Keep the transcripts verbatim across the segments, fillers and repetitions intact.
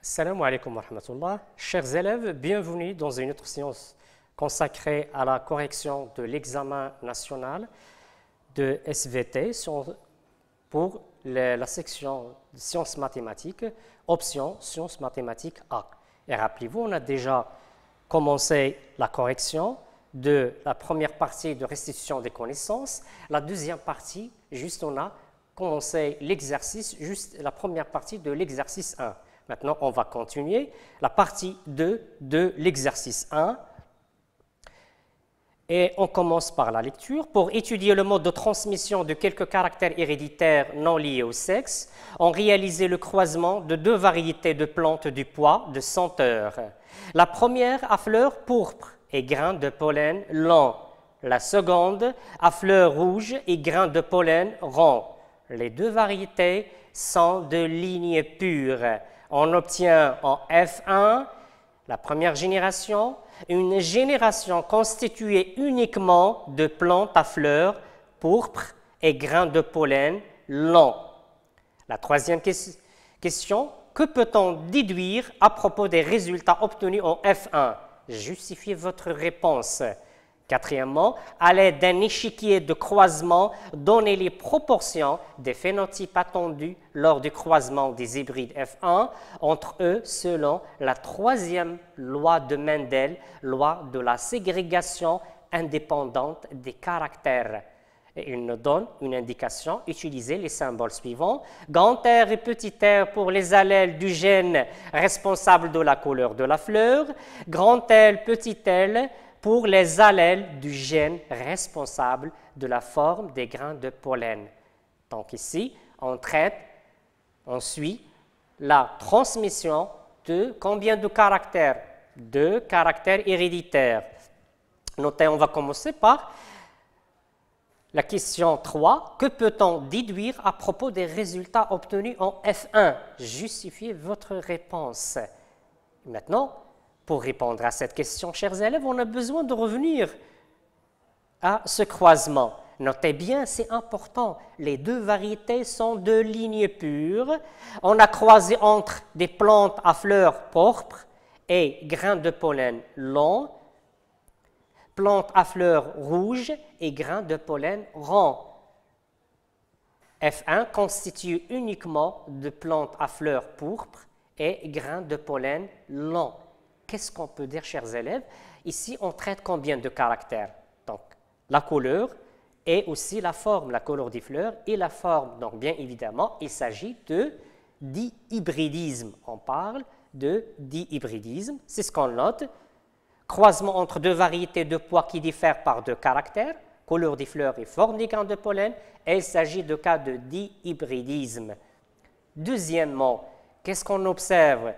Salam alaikum wa rahmatullah. Chers élèves, bienvenue dans une autre séance consacrée à la correction de l'examen national de S V T pour la section de sciences mathématiques, option sciences mathématiques A. Et rappelez-vous, on a déjà commencé la correction de la première partie de restitution des connaissances. La deuxième partie, juste on a commencé l'exercice, juste la première partie de l'exercice un. Maintenant, on va continuer la partie deux de l'exercice un. Et on commence par la lecture. Pour étudier le mode de transmission de quelques caractères héréditaires non liés au sexe, on réalisait le croisement de deux variétés de plantes du pois de senteur. La première à fleurs pourpres et grains de pollen lents. La seconde à fleurs rouges et grains de pollen ronds. Les deux variétés sont de ligne pure. On obtient en F un, la première génération, une génération constituée uniquement de plantes à fleurs pourpres et grains de pollen longs. La troisième question, que peut-on déduire à propos des résultats obtenus en F un? Justifiez votre réponse. Quatrièmement, à l'aide d'un échiquier de croisement, donnez les proportions des phénotypes attendus lors du croisement des hybrides F un entre eux selon la troisième loi de Mendel, loi de la ségrégation indépendante des caractères. Et il nous donne une indication, utilisez les symboles suivants. Grand R et petit r pour les allèles du gène responsable de la couleur de la fleur. Grand L, petit l pour les allèles du gène responsable de la forme des grains de pollen. Donc ici, on traite, on suit la transmission de combien de caractères? De caractères héréditaires. Notez, on va commencer par la question trois. Que peut-on déduire à propos des résultats obtenus en F un? Justifiez votre réponse. Maintenant, pour répondre à cette question, chers élèves, on a besoin de revenir à ce croisement. Notez bien, c'est important, les deux variétés sont de lignes pures. On a croisé entre des plantes à fleurs pourpres et grains de pollen longs, plantes à fleurs rouges et grains de pollen ronds. F un constitue uniquement de plantes à fleurs pourpres et grains de pollen longs. Qu'est-ce qu'on peut dire, chers élèves? Ici, on traite combien de caractères? Donc, la couleur et aussi la forme, la couleur des fleurs et la forme. Donc, bien évidemment, il s'agit de dihybridisme. On parle de dihybridisme, c'est ce qu'on note. Croisement entre deux variétés de pois qui diffèrent par deux caractères, couleur des fleurs et forme des grains de pollen, et il s'agit de cas de dihybridisme. Deuxièmement, qu'est-ce qu'on observe?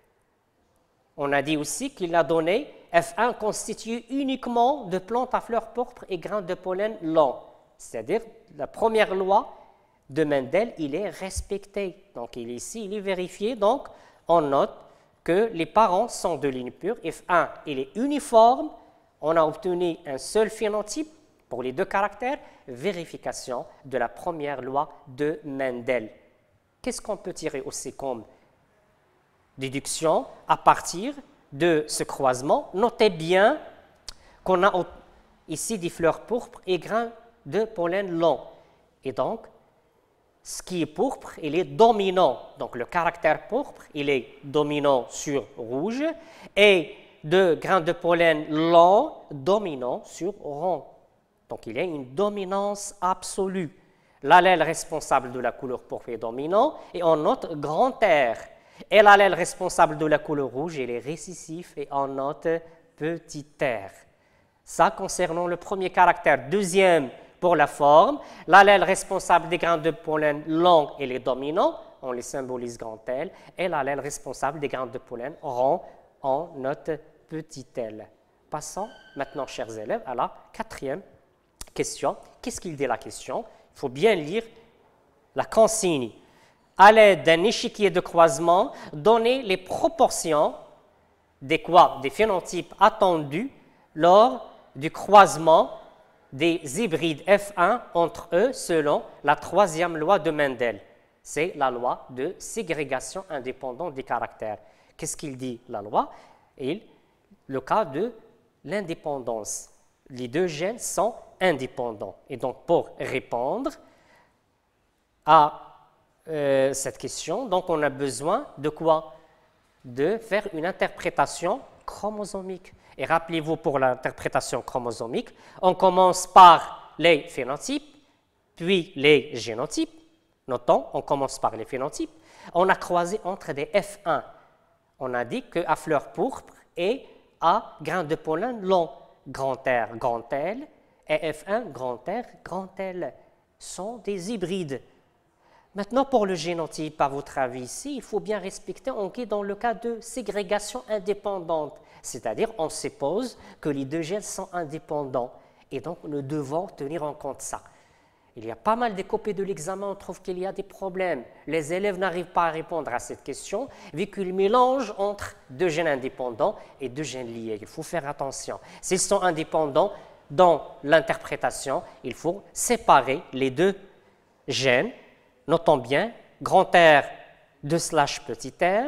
On a dit aussi qu'il a donné F un constitué uniquement de plantes à fleurs pourpres et grains de pollen longs. C'est-à-dire, la première loi de Mendel, il est respecté. Donc, il est ici, il est vérifié. Donc, on note que les parents sont de ligne pure. F un, il est uniforme. On a obtenu un seul phénotype pour les deux caractères. Vérification de la première loi de Mendel. Qu'est-ce qu'on peut tirer aussi comme déduction à partir de ce croisement? Notez bien qu'on a ici des fleurs pourpres et grains de pollen longs. Et donc, ce qui est pourpre, il est dominant. Donc, le caractère pourpre, il est dominant sur rouge et de grains de pollen longs, dominant sur rond. Donc, il y a une dominance absolue. L'allèle responsable de la couleur pourpre est dominant et on note grand R. Et l'allèle responsable de la couleur rouge, il est récessif et on note petit r. Ça concernant le premier caractère. Deuxième, pour la forme, l'allèle responsable des grains de pollen longs, il est dominant, on les symbolise grand L, et l'allèle responsable des grains de pollen rond, on note petit l. Passons maintenant, chers élèves, à la quatrième question. Qu'est-ce qu'il dit la question? Il faut bien lire la consigne. À l'aide d'un échiquier de croisement, donner les proportions des quoi? Des phénotypes attendus lors du croisement des hybrides F un entre eux selon la troisième loi de Mendel. C'est la loi de ségrégation indépendante des caractères. Qu'est-ce qu'il dit, la loi? Il, le cas de l'indépendance. Les deux gènes sont indépendants. Et donc, pour répondre à euh, cette question, donc on a besoin de quoi? De faire une interprétation chromosomique. Et rappelez-vous, pour l'interprétation chromosomique, on commence par les phénotypes, puis les génotypes. Notons, on commence par les phénotypes. On a croisé entre des F un. On a dit qu'à fleur pourpre et à grain de pollen long, grand R, grand L, et F un, grand R, grand L, sont des hybrides. Maintenant, pour le génotype, à votre avis, ici, il faut bien respecter, on est dans le cas de ségrégation indépendante, c'est-à-dire on suppose que les deux gènes sont indépendants, et donc nous devons tenir en compte ça. Il y a pas mal de copies de l'examen, on trouve qu'il y a des problèmes. Les élèves n'arrivent pas à répondre à cette question, vu qu'ils mélangent entre deux gènes indépendants et deux gènes liés. Il faut faire attention. S'ils sont indépendants, dans l'interprétation, il faut séparer les deux gènes. Notons bien, grand R, deux slash petit r,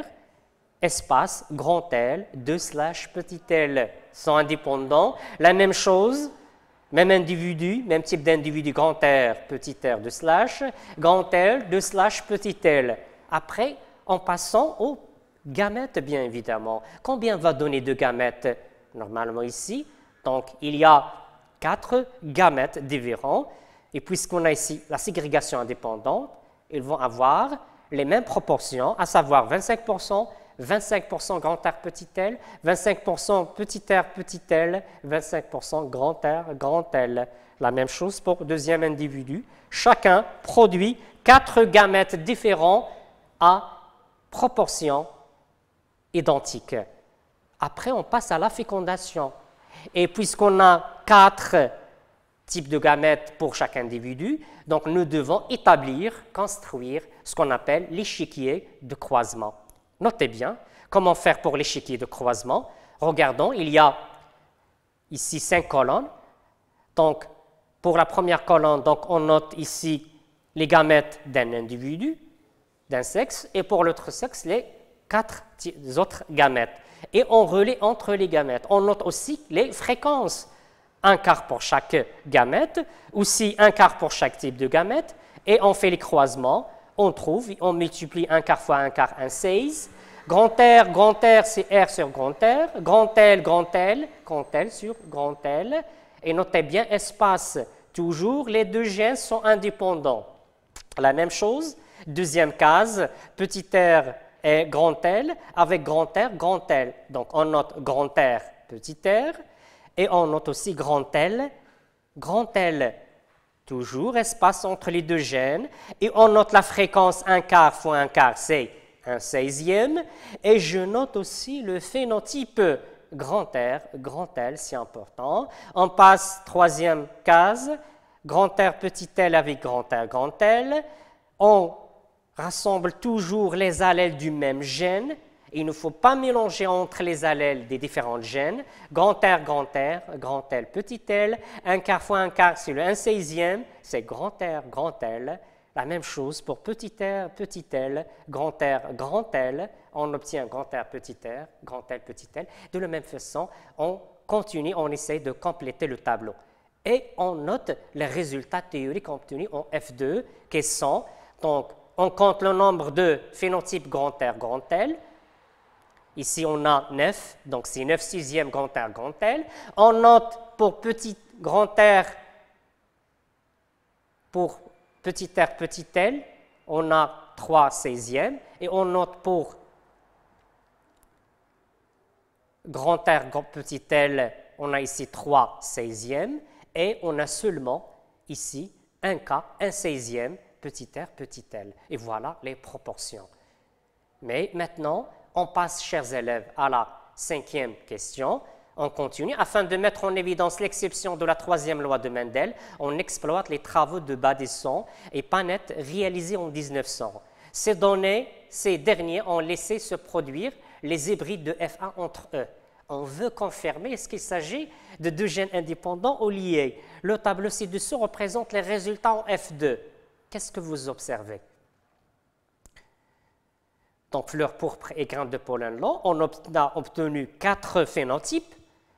espace, grand L, deux slash petit l, sont indépendants. La même chose, même individu, même type d'individu, grand R, petit r, deux slash, grand L, deux slash, petit l. Après, en passant aux gamètes, bien évidemment. Combien va donner de gamètes? Normalement ici, donc il y a quatre gamètes différents. Et puisqu'on a ici la ségrégation indépendante, ils vont avoir les mêmes proportions, à savoir vingt-cinq pour cent, vingt-cinq pour cent grand R petit l, vingt-cinq pour cent petit r petit l, vingt-cinq pour cent grand R grand L. La même chose pour le deuxième individu. Chacun produit quatre gamètes différents à proportions identiques. Après, on passe à la fécondation. Et puisqu'on a quatre types de gamètes pour chaque individu, donc nous devons établir, construire ce qu'on appelle l'échiquier de croisement. Notez bien, comment faire pour l'échiquier de croisement? Regardons, il y a ici cinq colonnes. Donc, pour la première colonne, donc, on note ici les gamètes d'un individu, d'un sexe, et pour l'autre sexe, les quatre autres gamètes. Et on relaie entre les gamètes. On note aussi les fréquences. Un quart pour chaque gamète, aussi un quart pour chaque type de gamète, et on fait les croisements. On trouve, on multiplie un quart fois un quart, un seize. Grand R, grand R, c'est R sur grand R. Grand L, grand L, grand L sur grand L. Et notez bien, espace, toujours, les deux gènes sont indépendants. La même chose, deuxième case, petit r et grand L, avec grand R, grand L. Donc, on note grand R, petit r, et on note aussi grand L, grand L. Toujours espace entre les deux gènes, et on note la fréquence un quart fois un quart, c'est un seizième, et je note aussi le phénotype grand R, grand L, c'est important. On passe troisième case, grand R, petit l avec grand R, grand L. On rassemble toujours les allèles du même gène. Il ne faut pas mélanger entre les allèles des différents gènes. Grand R, grand R, grand L, petit l. Un quart fois un quart, c'est le un seizième, c'est grand R, grand L. La même chose pour petit r, petit l, grand R, grand L. On obtient grand R, petit r, grand L, petit l. De la même façon, on continue, on essaie de compléter le tableau. Et on note les résultats théoriques obtenus en F deux, qui sont, donc, on compte le nombre de phénotypes grand R, grand L. Ici, on a neuf, donc c'est neuf sixième grand R, grand L. On note pour petit grand R, pour petit r, petit l, on a trois seizièmes. Et on note pour grand R, grand petit l, on a ici trois seizièmes. Et on a seulement ici un cas, un seizième, petit r, petit l. Et voilà les proportions. Mais maintenant, on passe, chers élèves, à la cinquième question. On continue. Afin de mettre en évidence l'exception de la troisième loi de Mendel, on exploite les travaux de Badesson et Panette réalisés en mille neuf cents. Ces données, ces derniers ont laissé se produire les hybrides de F un entre eux. On veut confirmer, est-ce qu'il s'agit de deux gènes indépendants ou liés? Le tableau ci-dessous représente les résultats en F deux. Qu'est-ce que vous observez? donc fleurs pourpres et grains de pollen long, on a obtenu quatre phénotypes.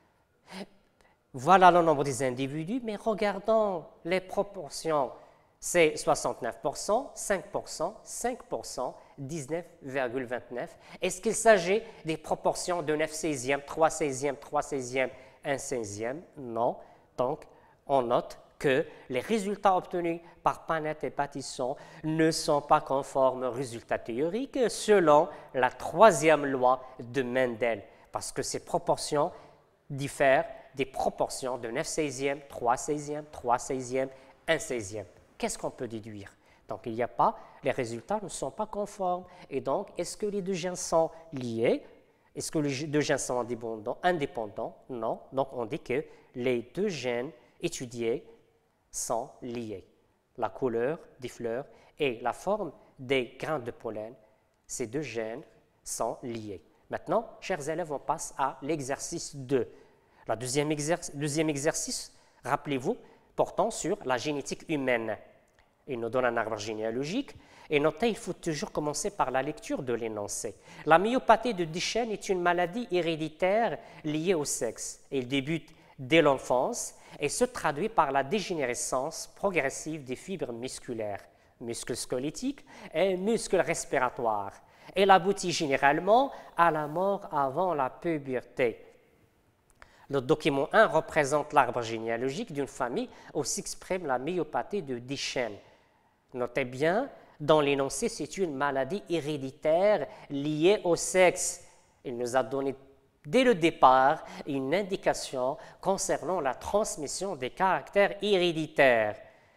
Voilà le nombre des individus, mais regardons les proportions. C'est soixante-neuf pour cent, cinq pour cent, cinq pour cent, dix-neuf virgule vingt-neuf. Est-ce qu'il s'agit des proportions de neuf seizièmes, trois seizièmes, trois seizièmes, un seizième? Non. Donc, on note que les résultats obtenus par Panette et Patisson ne sont pas conformes aux résultats théoriques selon la troisième loi de Mendel, parce que ces proportions diffèrent des proportions de neuf seizièmes, trois seizièmes, trois seizièmes, un seizième. Qu'est-ce qu'on peut déduire? Donc, il n'y a pas, les résultats ne sont pas conformes. Et donc, est-ce que les deux gènes sont liés? Est-ce que les deux gènes sont indépendants? Indépendants? Non. Donc, on dit que les deux gènes étudiés sont liés. La couleur des fleurs et la forme des grains de pollen, ces deux gènes sont liés. Maintenant, chers élèves, on passe à l'exercice deux. Le deuxième exercice, deuxième exercice, rappelez-vous, portant sur la génétique humaine. Il nous donne un arbre généalogique. Et notez, il faut toujours commencer par la lecture de l'énoncé. La myopathie de Duchenne est une maladie héréditaire liée au sexe. Elle débute dès l'enfance et se traduit par la dégénérescence progressive des fibres musculaires, muscles squelettiques et muscles respiratoires. Elle aboutit généralement à la mort avant la puberté. Le document un représente l'arbre généalogique d'une famille où s'exprime la myopathie de Duchenne. Notez bien, dans l'énoncé, c'est une maladie héréditaire liée au sexe. Il nous a donné dès le départ une indication concernant la transmission des caractères héréditaires.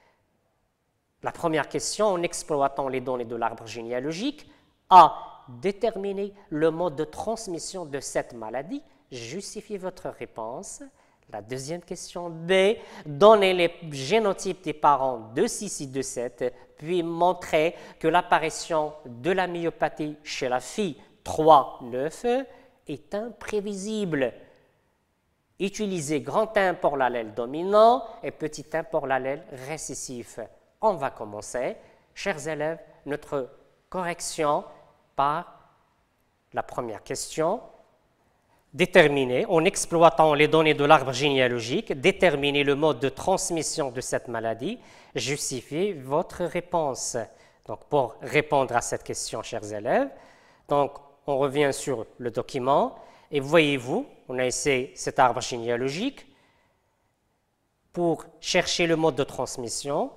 La première question, en exploitant les données de l'arbre généalogique, A. Déterminer le mode de transmission de cette maladie. Justifiez votre réponse. La deuxième question, B. Donnez les génotypes des parents deux six et deux sept, puis montrer que l'apparition de la myopathie chez la fille trois neuf est imprévisible. Utilisez grand un pour l'allèle dominant et petit un pour l'allèle récessif. On va commencer, chers élèves, notre correction par la première question. Déterminer, en exploitant les données de l'arbre généalogique, déterminer le mode de transmission de cette maladie, justifiez votre réponse. Donc, pour répondre à cette question, chers élèves, donc, on revient sur le document et voyez-vous, on a essayé cet arbre généalogique pour chercher le mode de transmission.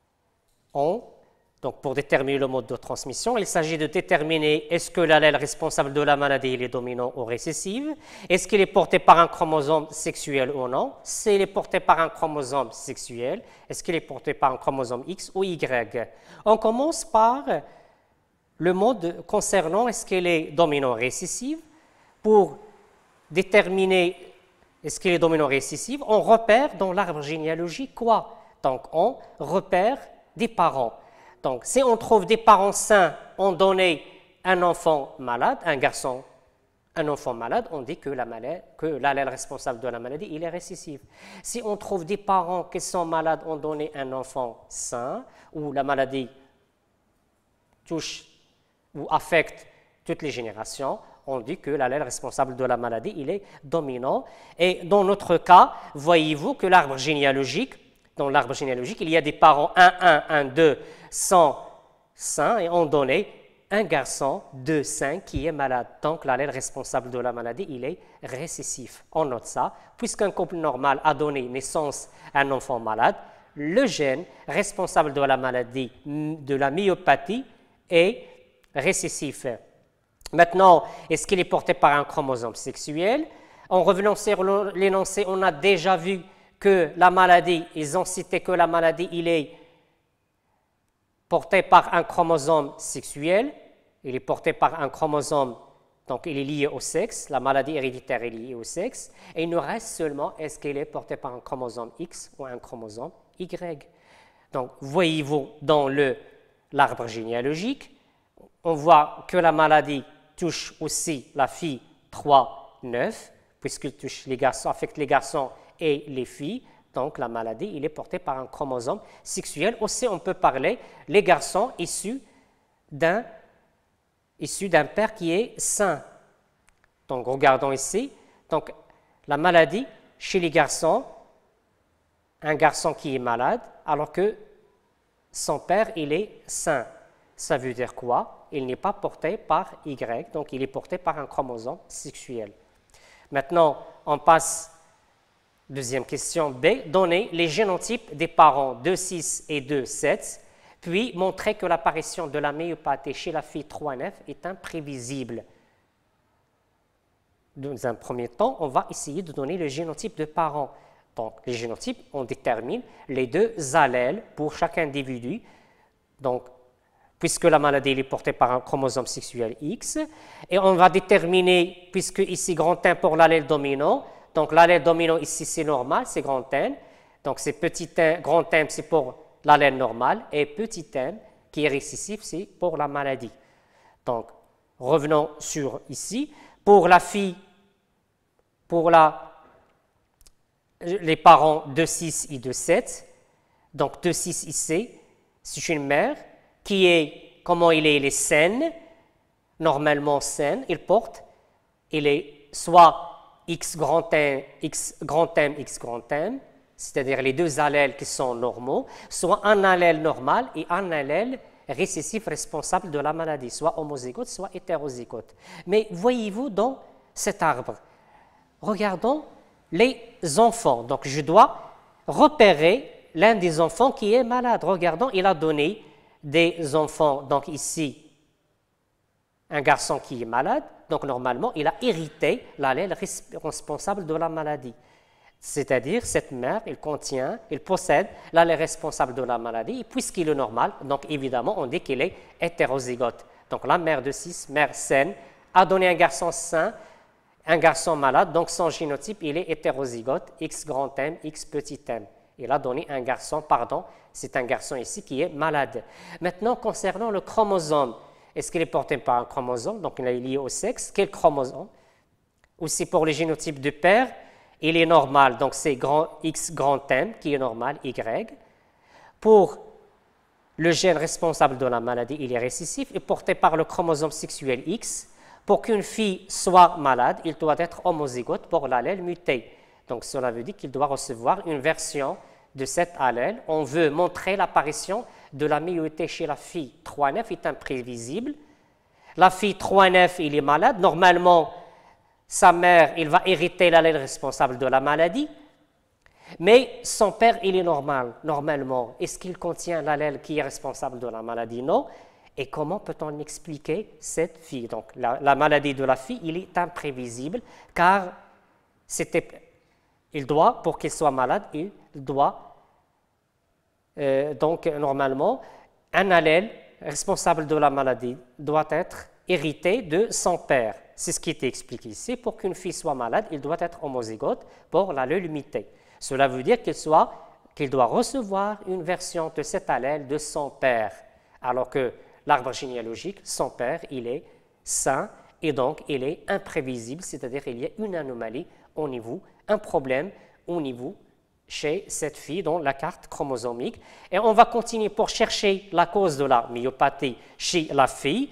On Donc, pour déterminer le mode de transmission, il s'agit de déterminer est-ce que l'allèle responsable de la maladie est dominant ou récessif, est-ce qu'il est porté par un chromosome sexuel ou non, s'il est porté par un chromosome sexuel, est-ce qu'il est porté par un chromosome X ou Y. On commence par le mode concernant est-ce qu'il est dominant ou récessif. Pour déterminer est-ce qu'il est dominant ou récessif, on repère dans l'arbre généalogique quoi? Donc, on repère des parents. Donc, si on trouve des parents sains, on donne un enfant malade, un garçon, un enfant malade, on dit que l'allèle responsable de la maladie, il est récessif. Si on trouve des parents qui sont malades, on donne un enfant sain, où la maladie touche ou affecte toutes les générations, on dit que l'allèle responsable de la maladie, il est dominant. Et dans notre cas, voyez-vous que l'arbre généalogique, dans l'arbre généalogique, il y a des parents un un, un deux sont sains et on donne un garçon de cinq qui est malade. Donc, l'allèle responsable de la maladie, il est récessif. On note ça. Puisqu'un couple normal a donné naissance à un enfant malade, le gène responsable de la maladie, de la myopathie, est récessif. Maintenant, est-ce qu'il est porté par un chromosome sexuel? En revenant sur l'énoncé, on a déjà vu que la maladie, ils ont cité que la maladie, il est porté par un chromosome sexuel, il est porté par un chromosome, donc il est lié au sexe, la maladie héréditaire est liée au sexe, et il nous reste seulement est-ce qu'il est porté par un chromosome X ou un chromosome Y. Donc, voyez-vous dans l'arbre généalogique, on voit que la maladie touche aussi la fille trois neuf, puisqu'il touche les garçons, affecte les garçons et les filles. Donc, la maladie, il est porté par un chromosome sexuel. Aussi, on peut parler les garçons issus d'un issu d'un père qui est sain. Donc, regardons ici. Donc, la maladie chez les garçons, un garçon qui est malade, alors que son père, il est sain. Ça veut dire quoi? Il n'est pas porté par Y, donc il est porté par un chromosome sexuel. Maintenant, on passe, deuxième question B, donner les génotypes des parents deux six et deux sept, puis montrer que l'apparition de la myopathie chez la fille trois neuf est imprévisible. Dans un premier temps, on va essayer de donner le génotype de parents. Donc, les génotypes, on détermine les deux allèles pour chaque individu. Donc, puisque la maladie est portée par un chromosome sexuel X, et on va déterminer, puisque ici grand N pour l'allèle dominant, donc l'allèle dominant ici c'est normal, c'est grand N, donc c'est petit n, grand N c'est pour l'allèle normal, et petit n qui est récessif c'est pour la maladie. Donc, revenons sur ici, pour la fille, pour la, les parents deux six et deux sept, donc deux six ici, c'est une mère, qui est, comment il est, il est saine, normalement saine, il porte, il est soit X grand M, X grand M, X grand M, c'est-à-dire les deux allèles qui sont normaux, soit un allèle normal et un allèle récessif responsable de la maladie, soit homozygote, soit hétérozygote. Mais voyez-vous dans cet arbre, regardons les enfants, donc je dois repérer l'un des enfants qui est malade. Regardons, il a donné des enfants, donc ici, un garçon qui est malade, donc normalement, il a hérité l'allèle responsable de la maladie. C'est-à-dire, cette mère, il contient, il possède l'allèle responsable de la maladie, et puisqu'il est normal, donc évidemment, on dit qu'il est hétérozygote. Donc la mère de six, mère saine, a donné un garçon sain, un garçon malade, donc son génotype, il est hétérozygote, X grand M, X petit m. Il a donné un garçon, pardon, c'est un garçon ici qui est malade. Maintenant, concernant le chromosome, est-ce qu'il est porté par un chromosome? Donc, il est lié au sexe. Quel chromosome? Aussi pour le génotype du père, il est normal, donc c'est grand, X grand M qui est normal, Y. Pour le gène responsable de la maladie, il est récessif et porté par le chromosome sexuel X. Pour qu'une fille soit malade, il doit être homozygote pour l'allèle muté. Donc, cela veut dire qu'il doit recevoir une version de cet allèle. On veut montrer l'apparition de la myopathie chez la fille trois neuf est imprévisible. La fille trois neuf, il est malade. Normalement, sa mère, il va hériter l'allèle responsable de la maladie. Mais son père, il est normal, normalement. Est-ce qu'il contient l'allèle qui est responsable de la maladie? Non. Et comment peut-on expliquer cette fille? Donc, la, la maladie de la fille, il est imprévisible, car c'était... Il doit, pour qu'il soit malade, il doit, euh, donc normalement, un allèle responsable de la maladie doit être hérité de son père. C'est ce qui est expliqué ici. Pour qu'une fille soit malade, il doit être homozygote pour l'allèle muté. Cela veut dire qu'il soit, qu'il doit recevoir une version de cet allèle de son père, alors que l'arbre généalogique, son père, il est sain et donc il est imprévisible, c'est-à-dire qu'il y a une anomalie au niveau, un problème au niveau chez cette fille dans la carte chromosomique. Et on va continuer pour chercher la cause de la myopathie chez la fille.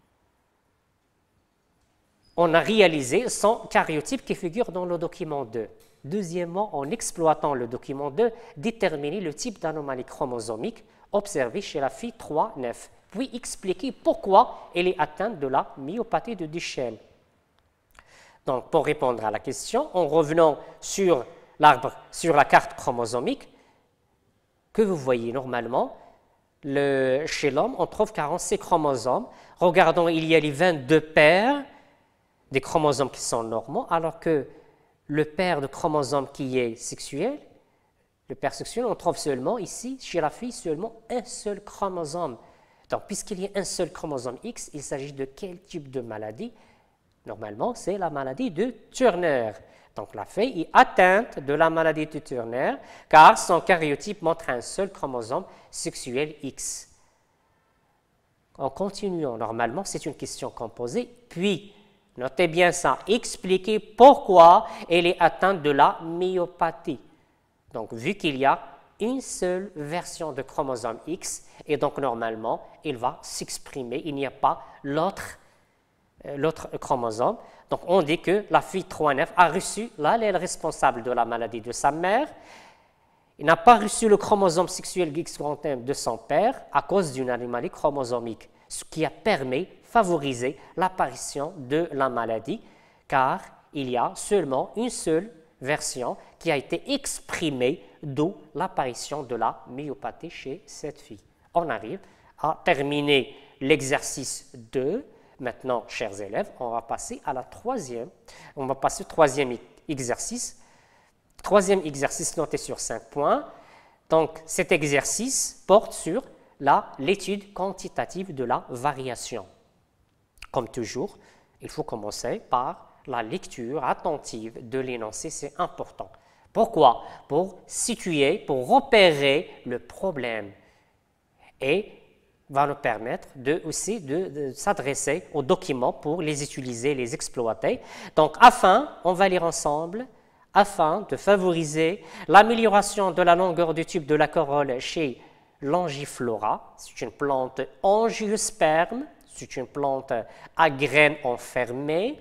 On a réalisé son karyotype qui figure dans le document deux. Deuxièmement, en exploitant le document deux, déterminer le type d'anomalie chromosomique observée chez la fille trois neuf, puis expliquer pourquoi elle est atteinte de la myopathie de Duchenne. Donc, pour répondre à la question, en revenant sur l'arbre, sur la carte chromosomique, que vous voyez normalement, le, chez l'homme, on trouve quarante-six chromosomes. Regardons, il y a les vingt-deux paires des chromosomes qui sont normaux, alors que le paire de chromosomes qui est sexuel, le paire sexuel, on trouve seulement ici, chez la fille, seulement un seul chromosome. Donc, puisqu'il y a un seul chromosome X, il s'agit de quel type de maladie? Normalement, c'est la maladie de Turner. Donc, la fille est atteinte de la maladie de Turner car son karyotype montre un seul chromosome sexuel X. En continuant, normalement, c'est une question composée. Puis, notez bien ça, expliquez pourquoi elle est atteinte de la myopathie. Donc, vu qu'il y a une seule version de chromosome X, et donc normalement, il va s'exprimer, il n'y a pas l'autre l'autre chromosome. Donc, on dit que la fille trois neuf a reçu l'allèle responsable de la maladie de sa mère. Il n'a pas reçu le chromosome sexuel X trente et un de son père à cause d'une anomalie chromosomique, ce qui a permis de favoriser l'apparition de la maladie, car il y a seulement une seule version qui a été exprimée, d'où l'apparition de la myopathie chez cette fille. On arrive à terminer l'exercice deux. Maintenant, chers élèves, on va passer à la troisième. On va passer au troisième exercice. Troisième exercice noté sur cinq points. Donc, cet exercice porte sur l'étude quantitative de la variation. Comme toujours, il faut commencer par la lecture attentive de l'énoncé, c'est important. Pourquoi? Pour situer, pour repérer le problème et va nous permettre de, aussi de, de s'adresser aux documents pour les utiliser, les exploiter. Donc, afin, on va lire ensemble, afin de favoriser l'amélioration de la longueur du tube de la corolle chez l'angiflora, c'est une plante angiosperme, c'est une plante à graines enfermées.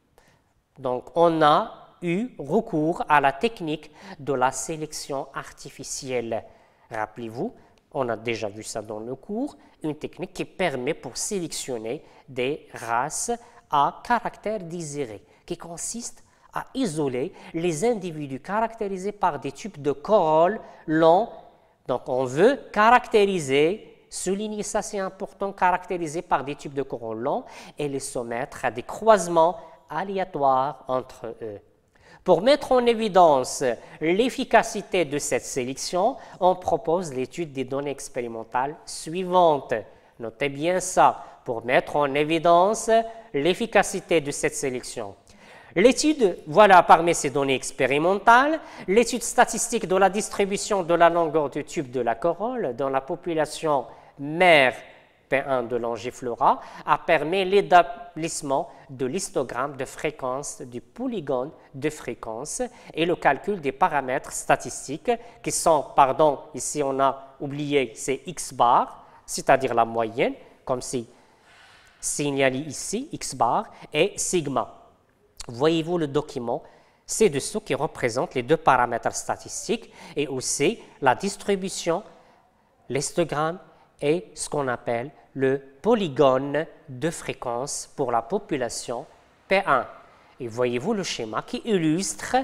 Donc, on a eu recours à la technique de la sélection artificielle. Rappelez-vous, on a déjà vu ça dans le cours, une technique qui permet pour sélectionner des races à caractère désiré, qui consiste à isoler les individus caractérisés par des types de corolle longs. Donc, on veut caractériser, souligner ça, c'est important, caractériser par des types de corolle longs et les soumettre à des croisements aléatoires entre eux. Pour mettre en évidence l'efficacité de cette sélection, on propose l'étude des données expérimentales suivantes. Notez bien ça, pour mettre en évidence l'efficacité de cette sélection. L'étude, voilà parmi ces données expérimentales, l'étude statistique de la distribution de la longueur du tube de la corolle dans la population mère P un de l'angiflora a permis l'établissement de l'histogramme de fréquence du polygone de fréquence et le calcul des paramètres statistiques qui sont, pardon, ici on a oublié, c'est X bar, c'est-à-dire la moyenne, comme c'est signalé ici, X bar, et sigma. Voyez-vous le document ci-dessous qui représente les deux paramètres statistiques et aussi la distribution, l'histogramme et ce qu'on appelle le polygone de fréquence pour la population P un. Et voyez-vous le schéma qui illustre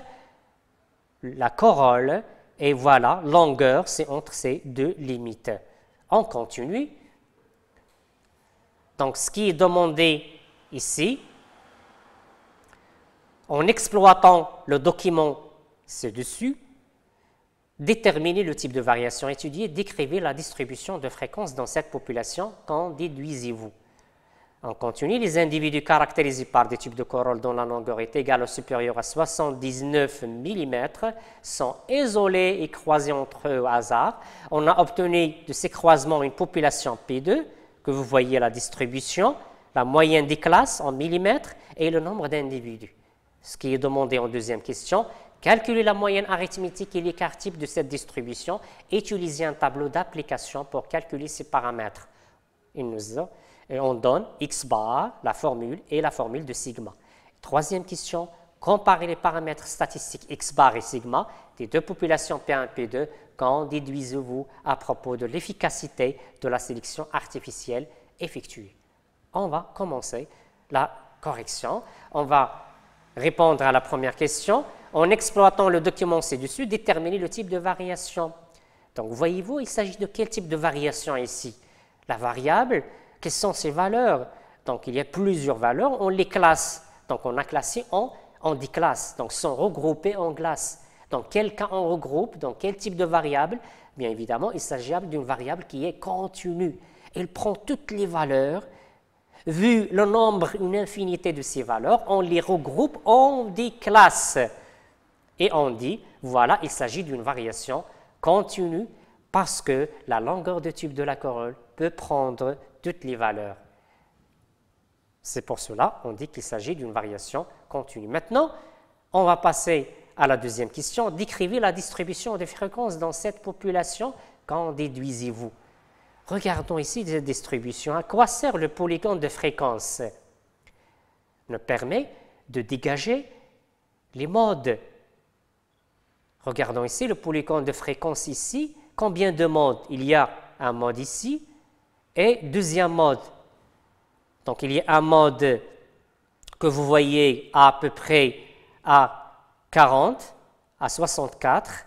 la corolle et voilà, longueur, c'est entre ces deux limites. On continue. Donc, ce qui est demandé ici, en exploitant le document ci-dessus, déterminer le type de variation étudiée, décrivez la distribution de fréquences dans cette population, qu'en déduisez-vous? On continue, les individus caractérisés par des types de corolle dont la longueur est égale ou supérieure à soixante-dix-neuf millimètres sont isolés et croisés entre eux au hasard. On a obtenu de ces croisements une population P deux, que vous voyez la distribution, la moyenne des classes en millimètres et le nombre d'individus. Ce qui est demandé en deuxième question, calculer la moyenne arithmétique et l'écart type de cette distribution et utiliser un tableau d'application pour calculer ces paramètres. Il nous a, et on donne X bar, la formule, et la formule de sigma. Troisième question, comparer les paramètres statistiques X bar et sigma des deux populations P un et P deux. Qu'en déduisez-vous à propos de l'efficacité de la sélection artificielle effectuée? On va commencer la correction. On va répondre à la première question. En exploitant le document ci-dessus, déterminer le type de variation. Donc, voyez-vous, il s'agit de quel type de variation ici? La variable, quelles sont ses valeurs? Donc, il y a plusieurs valeurs, on les classe. Donc, on a classé en, en dix classes, donc sont regroupées en classes. Dans quel cas on regroupe? Dans quel type de variable? Bien évidemment, il s'agit d'une variable qui est continue. Elle prend toutes les valeurs. Vu le nombre, une infinité de ces valeurs, on les regroupe en des classes. Et on dit, voilà, il s'agit d'une variation continue parce que la longueur de tube de la corolle peut prendre toutes les valeurs. C'est pour cela qu'on dit qu'il s'agit d'une variation continue. Maintenant, on va passer à la deuxième question. Décrivez la distribution des fréquences dans cette population. Qu'en déduisez-vous? Regardons ici cette distribution. À quoi sert le polygone de fréquence? nous permet de dégager les modes. Regardons ici le polygone de fréquence ici. Combien de modes? Il y a un mode ici et deuxième mode. Donc, il y a un mode que vous voyez à, à peu près à quarante, à soixante-quatre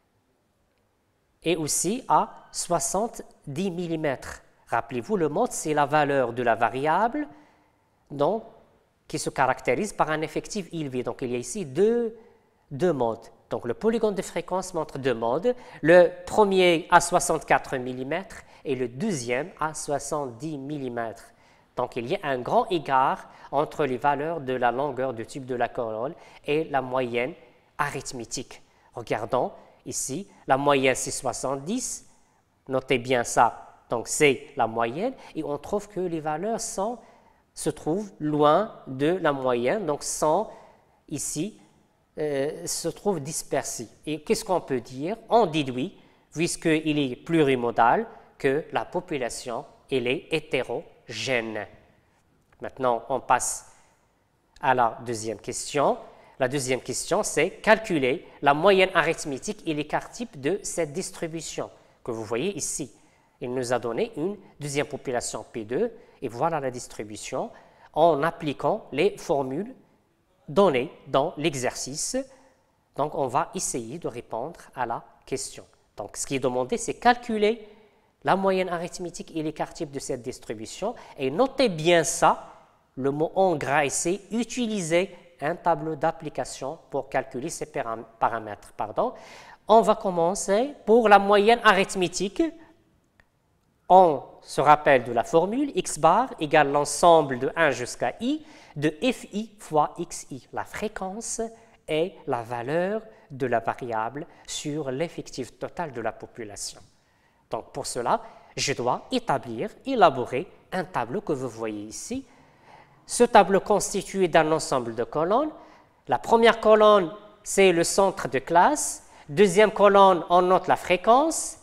et aussi à soixante-dix millimètres. Rappelez-vous, le mode, c'est la valeur de la variable donc, qui se caractérise par un effectif élevé. Donc, il y a ici deux, deux modes. Donc, le polygone de fréquence montre deux modes. Le premier à soixante-quatre millimètres et le deuxième à soixante-dix millimètres. Donc, il y a un grand écart entre les valeurs de la longueur du tube de la colonne et la moyenne arithmétique. Regardons ici, la moyenne c'est soixante-dix. Notez bien ça. Donc, c'est la moyenne et on trouve que les valeurs sont, se trouvent loin de la moyenne, donc sont ici, euh, se trouvent dispersées. Et qu'est-ce qu'on peut dire? On déduit, puisqu'il est plurimodal, que la population elle est hétérogène. Maintenant, on passe à la deuxième question. La deuxième question, c'est calculer la moyenne arithmétique et l'écart type de cette distribution que vous voyez ici. Il nous a donné une deuxième population P deux et voilà la distribution en appliquant les formules données dans l'exercice. Donc, on va essayer de répondre à la question. Donc, ce qui est demandé, c'est calculer la moyenne arithmétique et l'écart type de cette distribution. Et notez bien ça, le mot en gras ici, utiliser un tableau d'application pour calculer ces paramètres. Pardon. On va commencer pour la moyenne arithmétique. On se rappelle de la formule, x bar égale l'ensemble de un jusqu'à i de fi fois xi. La fréquence est la valeur de la variable sur l'effectif total de la population. Donc, pour cela, je dois établir, élaborer un tableau que vous voyez ici. Ce tableau constitué d'un ensemble de colonnes. La première colonne, c'est le centre de classe. Deuxième colonne, on note la fréquence.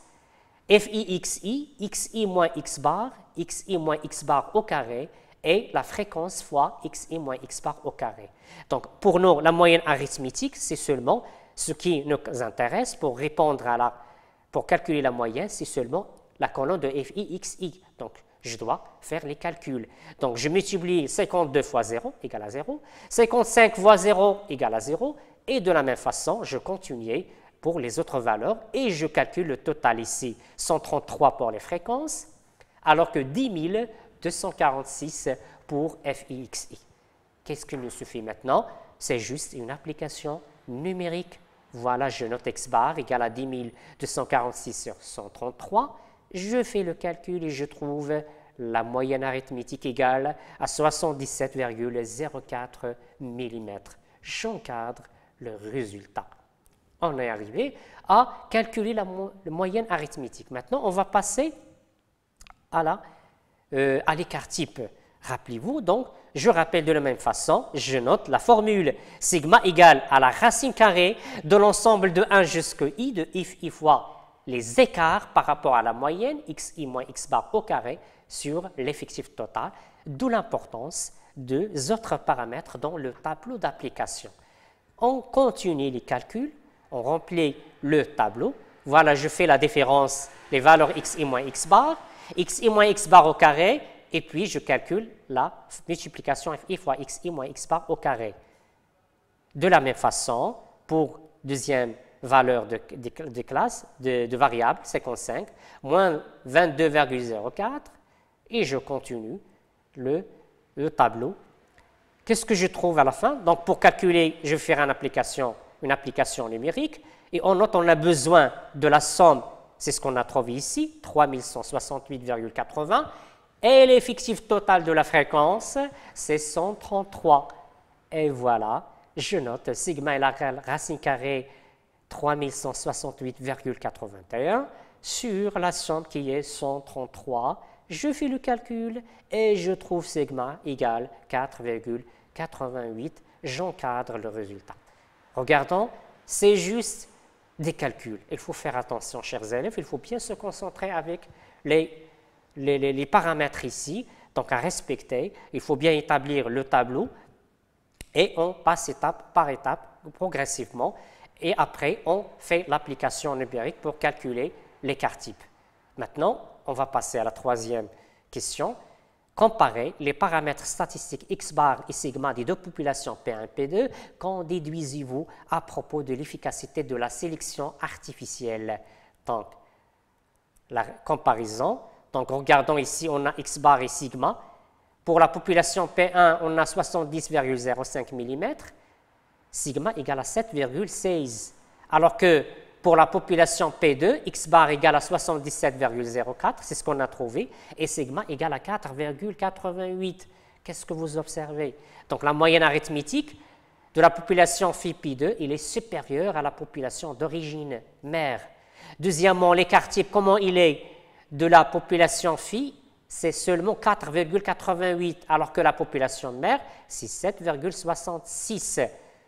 Fi, xi, xi moins x bar, xi moins x bar au carré et la fréquence fois xi moins x bar au carré. Donc, pour nous, la moyenne arithmétique, c'est seulement ce qui nous intéresse pour répondre à la, pour calculer la moyenne, c'est seulement la colonne de fi, xi. Donc, je dois faire les calculs. Donc, je multiplie cinquante-deux fois zéro égale à zéro, cinquante-cinq fois zéro égale à zéro, et de la même façon, je continue pour les autres valeurs et je calcule le total ici, cent trente-trois pour les fréquences, alors que dix mille deux cent quarante-six pour fi, xi. Qu'est-ce qu'il nous suffit maintenant? C'est juste une application numérique. Voilà, je note x bar égale à dix mille deux cent quarante-six sur cent trente-trois. Je fais le calcul et je trouve la moyenne arithmétique égale à soixante-dix-sept virgule zéro quatre millimètres. J'encadre le résultat. On est arrivé à calculer la, mo la moyenne arithmétique. Maintenant, on va passer à la, euh, à l'écart type. Rappelez-vous, donc, je rappelle de la même façon, je note la formule sigma égale à la racine carrée de l'ensemble de un jusqu'à i de fi fois les écarts par rapport à la moyenne xi moins x bar au carré sur l'effectif total, d'où l'importance des autres paramètres dans le tableau d'application. On continue les calculs, on remplit le tableau. Voilà, je fais la différence, les valeurs xi moins x bar, xi moins x bar au carré, et puis je calcule la multiplication fi fois xi moins x bar au carré. De la même façon, pour deuxième valeur de, de, de classe, de, de variable, cinquante-cinq, moins vingt-deux virgule zéro quatre, et je continue le, le tableau. Qu'est-ce que je trouve à la fin? Donc, pour calculer, je vais faire une application, une application numérique, et on note qu'on a besoin de la somme, c'est ce qu'on a trouvé ici, trois mille cent soixante-huit virgule quatre-vingts, et l'effectif total de la fréquence, c'est cent trente-trois. Et voilà, je note sigma est la racine carrée trois mille cent soixante-huit virgule quatre-vingt-un sur la somme qui est cent trente-trois. Je fais le calcul et je trouve sigma égale quatre virgule quatre-vingt-huit. J'encadre le résultat. Regardons, c'est juste des calculs. Il faut faire attention, chers élèves, il faut bien se concentrer avec les, les, les, les paramètres ici, donc à respecter. Il faut bien établir le tableau Et on passe étape par étape, progressivement, et après, on fait l'application numérique pour calculer l'écart type. Maintenant, on va passer à la troisième question. Comparer les paramètres statistiques x bar et sigma des deux populations P un et P deux. Qu'en déduisez-vous à propos de l'efficacité de la sélection artificielle? Donc, la comparaison. Donc, regardons ici, on a x bar et sigma. Pour la population P un, on a soixante-dix virgule zéro cinq millimètres. Sigma égale à sept virgule seize. Alors que pour la population P deux, x bar égale à soixante-dix-sept virgule zéro quatre, c'est ce qu'on a trouvé, et sigma égale à quatre virgule quatre-vingt-huit. Qu'est-ce que vous observez? Donc la moyenne arithmétique de la population phi pi deux, il est supérieur à la population d'origine mère. Deuxièmement, l'écart type, comment il est de la population phi? C'est seulement quatre virgule quatre-vingt-huit, alors que la population mère, c'est sept virgule soixante-six.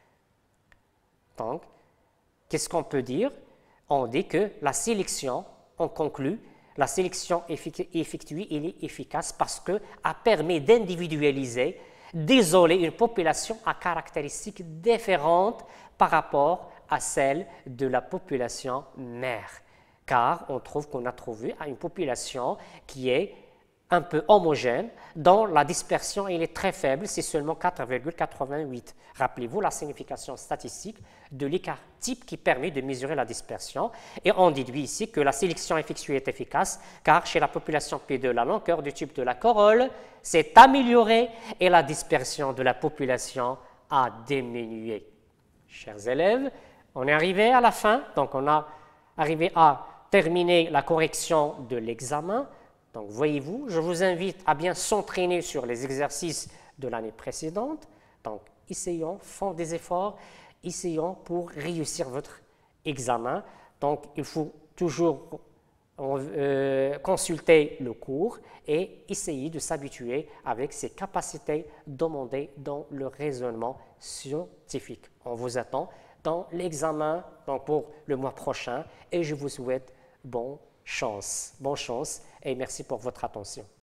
Donc, qu'est-ce qu'on peut dire? On dit que la sélection, on conclut, la sélection effectuée, elle est efficace parce qu'elle permet d'individualiser, d'isoler une population à caractéristiques différentes par rapport à celle de la population mère. Car on trouve qu'on a trouvé une population qui est un peu homogène, dont la dispersion elle est très faible, c'est seulement quatre virgule quatre-vingt-huit. Rappelez-vous la signification statistique de l'écart type qui permet de mesurer la dispersion. Et on déduit ici que la sélection effectuée est efficace, car chez la population P deux, la longueur du tube de la corolle s'est améliorée et la dispersion de la population a diminué. Chers élèves, on est arrivé à la fin, donc on a arrivé à terminer la correction de l'examen. Donc, voyez-vous, je vous invite à bien s'entraîner sur les exercices de l'année précédente. Donc, essayons, faisons des efforts, essayons pour réussir votre examen. Donc, il faut toujours euh, consulter le cours et essayer de s'habituer avec ses capacités demandées dans le raisonnement scientifique. On vous attend dans l'examen donc pour le mois prochain et je vous souhaite bon chance. Bonne chance et merci pour votre attention.